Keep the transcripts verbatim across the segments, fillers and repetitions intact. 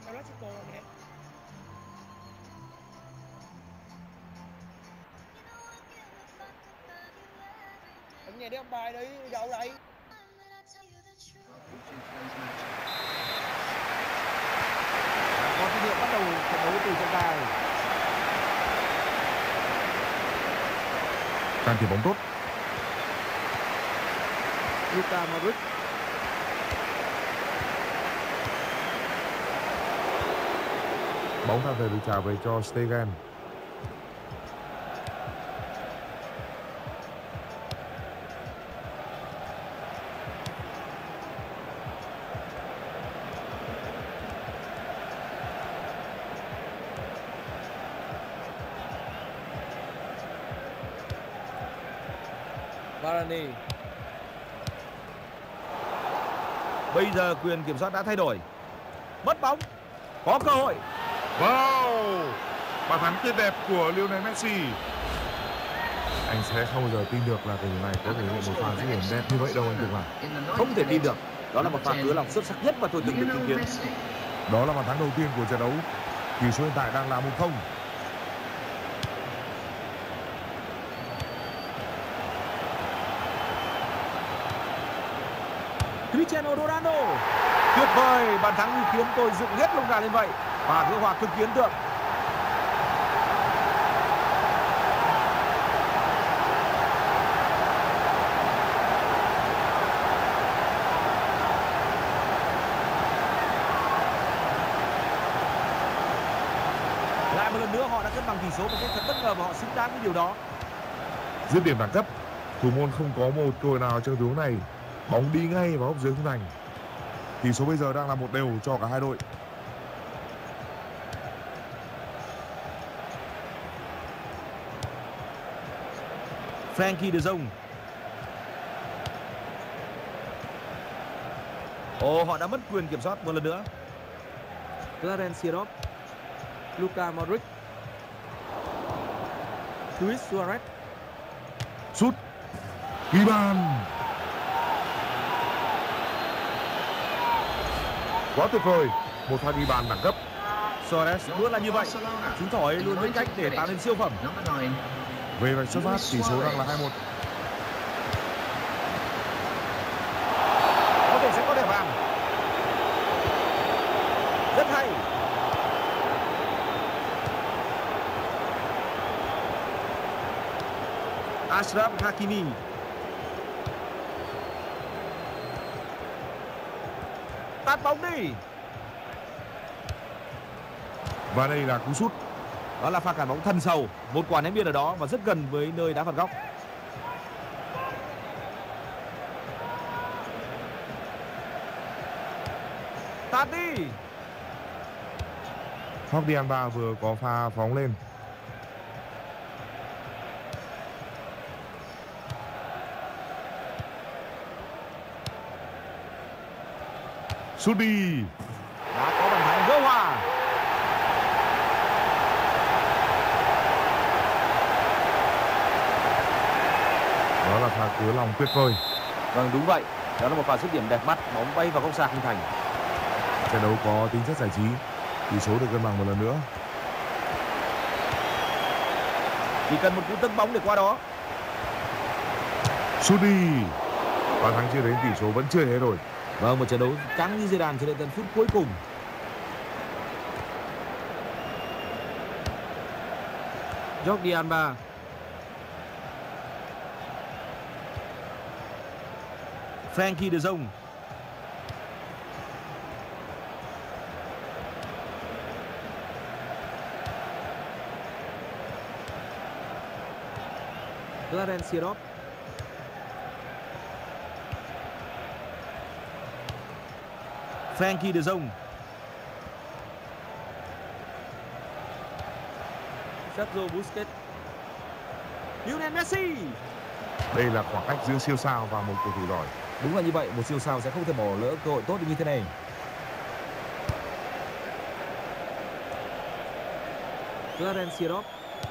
Classico này. Anh nghe đi ông bài đi, đâu đây? Có tín hiệu bắt đầu trận đấu từ trọng tài. Can thiệp bóng tốt. Luka Modric. Bóng ra về được trả về cho Stegen. Varane. Bây giờ quyền kiểm soát đã thay đổi. Mất bóng. Có cơ hội. Wow! Bàn thắng tuyệt đẹp của Lionel Messi. Anh sẽ không bao giờ tin được là cầu thủ này có thể hiện một pha dứt điểm đẹp như vậy đâu anh Tùng ạ. Không thể tin được. Đó là một pha cứa lòng xuất sắc nhất mà tôi từng được chứng kiến. Đó là bàn thắng đầu tiên của trận đấu. Tỷ số hiện tại đang là một không. Cristiano Ronaldo. Tuyệt vời, bàn thắng như khiến tôi dựng hết lông gà lên vậy. Và gỡ hòa cực kỳ ấn tượng. Lại một lần nữa họ đã cân bằng tỷ số một cách thật bất ngờ và họ xứng đáng với điều đó. Dứt điểm đẳng cấp, thủ môn không có một cơ hội nào trong tình huống này. Bóng đi ngay vào góc dưới khung thành. Tỷ số bây giờ đang là một đều cho cả hai đội. Frenkie de Jong. Ồ, họ đã mất quyền kiểm soát một lần nữa. Clarence Seedorf. Luka Modric. Luis Suarez. Sút. Ghi bàn. Quá tuyệt vời, một pha ghi bàn đẳng cấp. Suarez luôn là như vậy, chúng thổi luôn biết cách để tạo nên siêu phẩm. Về vạch xuất phát, tỷ số đang là hai một. Có thể sẽ có thẻ vàng. Rất hay. Achraf Hakimi. Tạt bóng đi. Và đây là cú sút. Đó là pha cản bóng thân sâu, một quả ném biên ở đó và rất gần với nơi đá phạt góc. Tạt đi. Jordi Alba vừa có pha phóng lên. Sút đi. Đã có bàn thắng gỡ hòa. Đó là pha cứa lòng tuyệt vời. Vâng, đúng vậy. Đó là một pha dứt điểm đẹp mắt, bóng bay vào góc xa khung thành. Trận đấu có tính chất giải trí. Tỷ số được cân bằng một lần nữa. Chỉ cần một cú tấn bóng để qua đó. Sút đi. Bàn thắng chưa đến, tỷ số vẫn chưa hết rồi. Vâng, một trận đấu căng như dây đàn cho đến tận phút cuối cùng. Jordi Alba. Frenkie de Jong. Clarence Seedorf. Frenkie de Jong. Sergio Busquets. Lionel Messi. Đây là khoảng cách giữa siêu sao và một cầu thủ giỏi. Đúng là như vậy, một siêu sao sẽ không thể bỏ lỡ cơ hội tốt như thế này. Clarence Seedorf.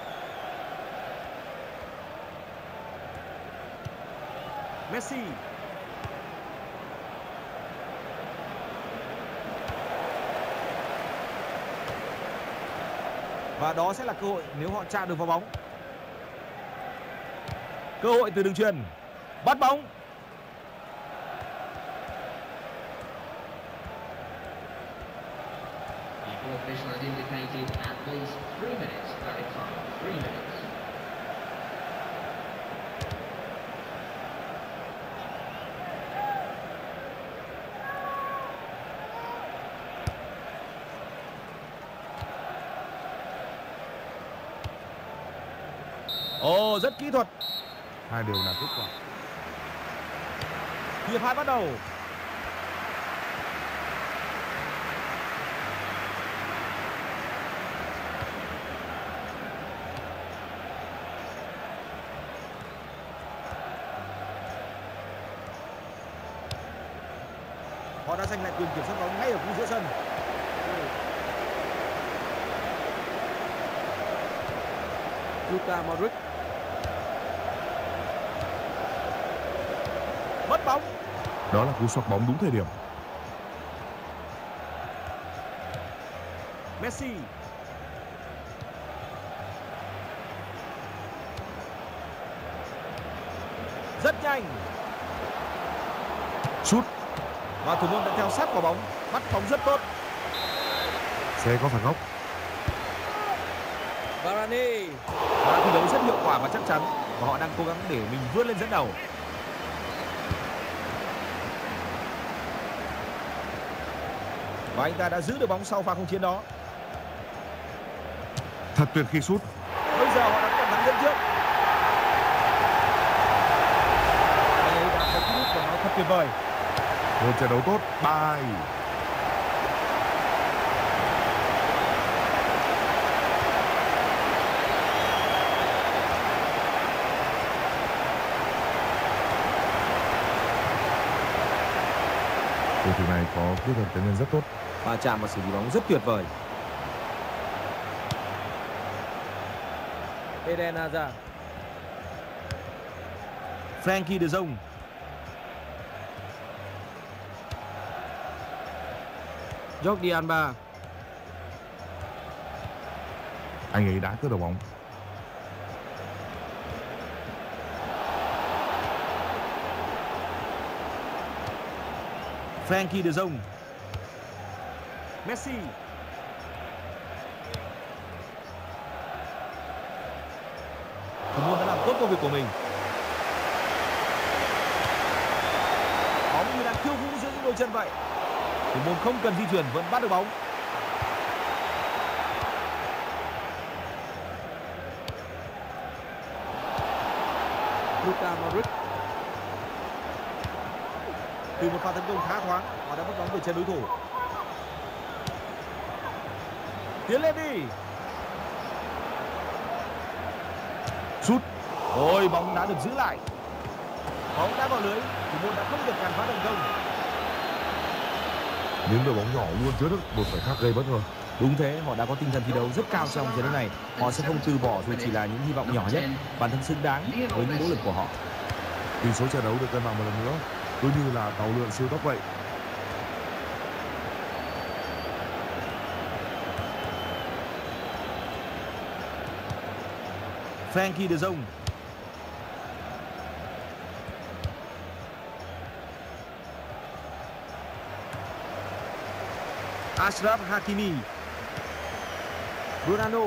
Messi. Và đó sẽ là cơ hội nếu họ chạm được vào bóng. Cơ hội từ đường chuyền. Bắt bóng. Official has indicated at least three minutes added time. Three minutes. Ồ, oh, rất kỹ thuật. Hai đều là kết quả. Hiệp hai bắt đầu. Họ đã giành lại quyền kiểm soát bóng ngay ở khu giữa sân. Luka Modric. Mất bóng. Đó là cú xoạc bóng đúng thời điểm. Messi. Rất nhanh. Sút. Và thủ môn đã theo sát quả bóng, bắt bóng rất tốt. Sẽ có phạt góc. Varane đã thi đấu rất hiệu quả và chắc chắn, và họ đang cố gắng để mình vươn lên dẫn đầu. Và anh ta đã giữ được bóng sau pha không chiến đó. Thật tuyệt khi sút. Bây giờ họ đã còn thắng dẫn trước. Anh ấy đã có cú của nó thật tuyệt vời. Một trận đấu tốt. Bài. Cầu thủ này có kỹ thuật cá nhân rất tốt. Và chạm và xử lý bóng rất tuyệt vời. Eden Hazard. Frankie de Jong. Jordi Alba. Anh ấy đã cướp đầu bóng. Frankie de Jong. Messi. Thủ môn đã làm tốt công việc của mình. Bóng như đang khiêu vũ giữa những đôi chân vậy. Thủ môn không cần di chuyển vẫn bắt được bóng. Luka Modric. Từ một pha tấn công khá thoáng, họ đã mất bóng từ chân đối thủ. Tiến lên đi. Sút. Ôi, bóng đã được giữ lại. Bóng đã vào lưới, thủ môn đã không được cản phá thành công. Những đội bóng nhỏ luôn chứa được một khoảnh khắc gây bất ngờ. Đúng thế, họ đã có tinh thần thi đấu rất cao trong trận đấu này. Họ sẽ không từ bỏ dù chỉ là những hy vọng nhỏ nhất. Bản thân xứng đáng với những nỗ lực của họ. Tỷ số trận đấu được cân bằng một lần nữa, cứ như là tàu lượn siêu tốc vậy. Frankie de Jong. Achraf Hakimi. Ronaldo.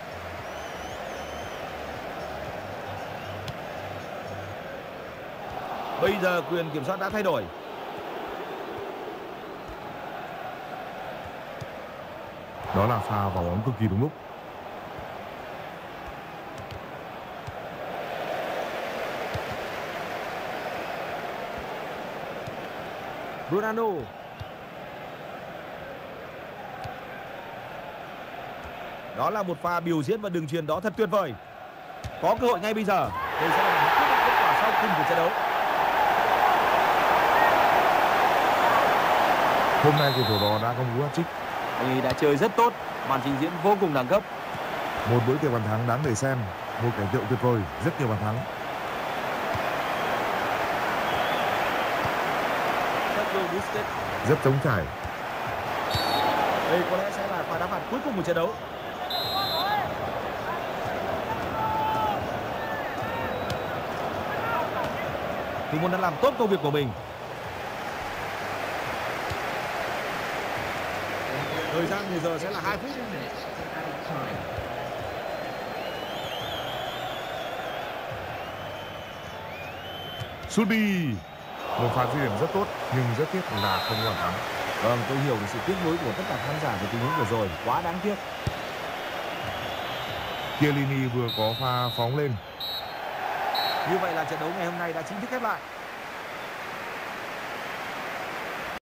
Bây giờ quyền kiểm soát đã thay đổi. Đó là pha vào bóng cực kỳ đúng lúc. Ronaldo. Đó là một pha biểu diễn và đường chuyền đó thật tuyệt vời. Có cơ hội ngay bây giờ. Đây sẽ là một quyết định kết quả sau cùng của trận đấu. Hôm nay cầu thủ đó đã công bố hat-trick. Anh ấy đã chơi rất tốt, màn trình diễn vô cùng đẳng cấp. Một bữa tiệc bàn thắng đáng để xem, một cảnh tượng tuyệt vời, rất nhiều bàn thắng. Rất trống trải. Đây có lẽ sẽ là pha đá phạt cuối cùng của trận đấu. Thủ môn đã làm tốt công việc của mình. Thời gian bây giờ sẽ là hai phút. Two minutes for added time. Sút đi. Một pha dứt điểm rất tốt nhưng rất tiếc là không hoàn thắng. Vâng, tôi hiểu được sự tiếc nuối của tất cả khán giả về tình huống vừa rồi, quá đáng tiếc. Chiellini vừa có pha phóng lên. Như vậy là trận đấu ngày hôm nay đã chính thức khép lại.